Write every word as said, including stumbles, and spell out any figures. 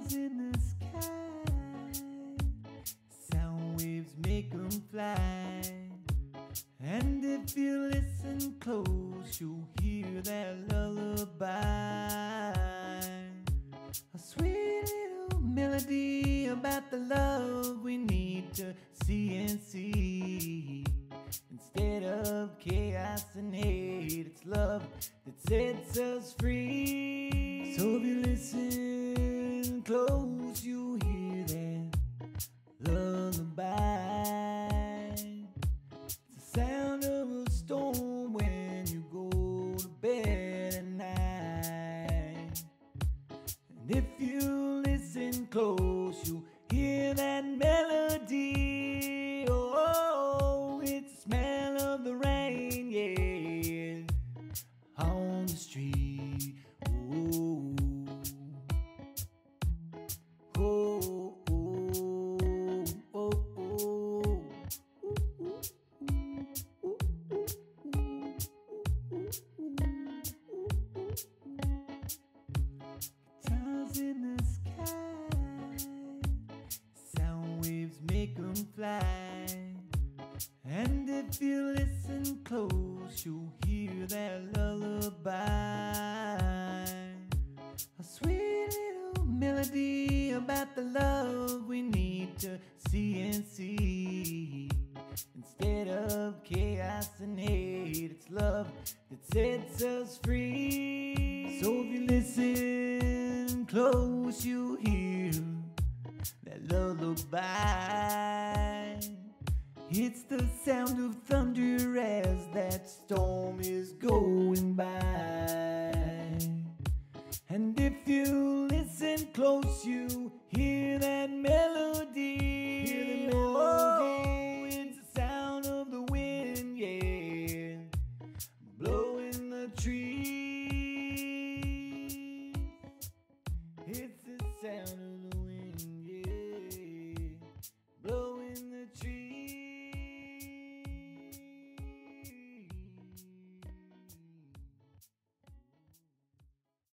Stars in the sky, sound waves make them fly. And if you listen close, you'll hear that lullaby, a sweet little melody about the love we need to see and see. Instead of chaos and hate, it's love that sets us free. So if you listen close, you'll hear that lullaby. It's the sound of a storm when you go to bed at night. And if you listen close, you'll hear that melody. Oh, it's the smell of the rain, yeah, on the street. Oh, oh, oh, oh, oh. Guitars in the sky, sound waves make them fly. And if you listen close, you'll hear that lullaby, a sweet little melody about the love we need to see and see. Instead of chaos and hate, it's love that sets us free. So if you listen close, you'll hear that lullaby. It's the sound of thunder as that storm is going.